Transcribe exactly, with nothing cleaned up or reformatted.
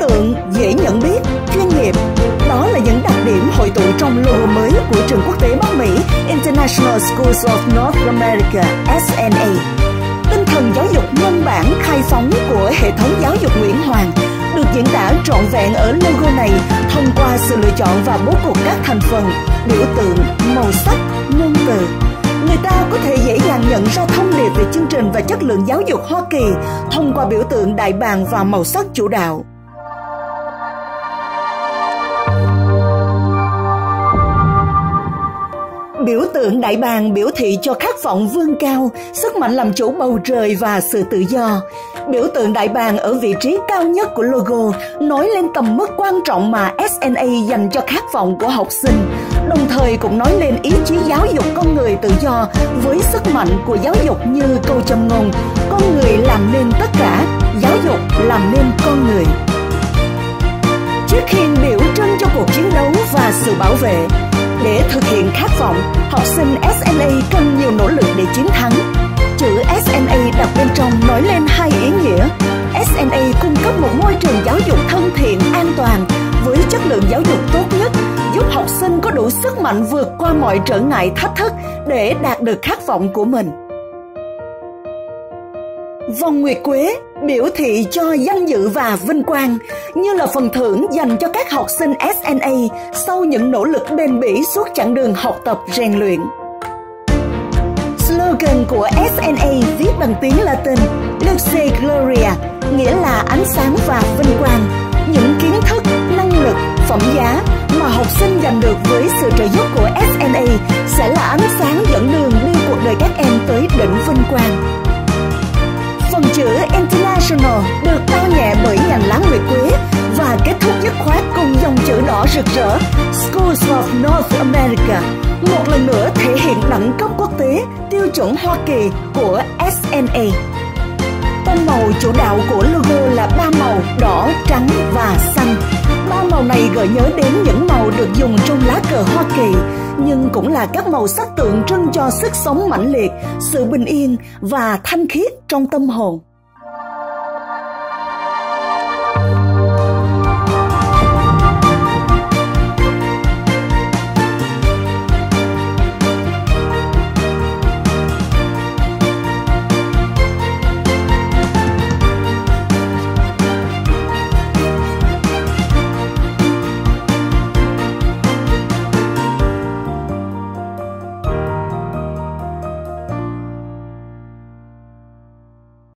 tượng dễ nhận biết, chuyên nghiệp. Đó là những đặc điểm hội tụ trong logo mới của trường quốc tế Bắc Mỹ International Schools of North America S N A. Tinh thần giáo dục nhân bản khai phóng của hệ thống giáo dục Nguyễn Hoàng được diễn tả trọn vẹn ở logo này thông qua sự lựa chọn và bố cục các thành phần, biểu tượng, màu sắc, ngôn từ. Người ta có thể dễ dàng nhận ra thông điệp về chương trình và chất lượng giáo dục Hoa Kỳ thông qua biểu tượng đại bàng và màu sắc chủ đạo. Biểu tượng đại bàng biểu thị cho khát vọng vươn cao, sức mạnh làm chủ bầu trời và sự tự do. Biểu tượng đại bàng ở vị trí cao nhất của logo nói lên tầm mức quan trọng mà S N A dành cho khát vọng của học sinh, đồng thời cũng nói lên ý chí giáo dục con người tự do với sức mạnh của giáo dục như câu châm ngôn: con người làm nên tất cả, giáo dục làm nên con người. Chiếc khiên biểu trưng cho cuộc chiến đấu và sự bảo vệ. Để thực hiện khát vọng, học sinh S N A cần nhiều nỗ lực để chiến thắng. Chữ S N A đặt bên trong nói lên hai ý nghĩa. S N A cung cấp một môi trường giáo dục thân thiện, an toàn, với chất lượng giáo dục tốt nhất, giúp học sinh có đủ sức mạnh vượt qua mọi trở ngại thách thức để đạt được khát vọng của mình. Vòng nguyệt quế biểu thị cho danh dự và vinh quang, như là phần thưởng dành cho các học sinh S N A sau những nỗ lực bền bỉ suốt chặng đường học tập rèn luyện. Slogan của S N A viết bằng tiếng Latin Lux et Gloria, nghĩa là ánh sáng và vinh quang. Những kiến thức, năng lực, phẩm giá mà học sinh giành được với sự trợ giúp của S N A sẽ là ánh sáng dẫn đường đưa cuộc đời các em tới đỉnh vinh quang. Phần chữ International được bao nhẹ bởi nhành lá nguyệt quế và kết thúc dứt khoát cùng dòng chữ đỏ rực rỡ Schools of North America, một lần nữa thể hiện đẳng cấp quốc tế, tiêu chuẩn Hoa Kỳ của S N A. Tông màu chủ đạo của logo là ba màu đỏ, trắng và xanh. Ba màu này gợi nhớ đến những màu được dùng trong lá cờ Hoa Kỳ, nhưng cũng là các màu sắc tượng trưng cho sức sống mãnh liệt, sự bình yên và thanh khiết trong tâm hồn.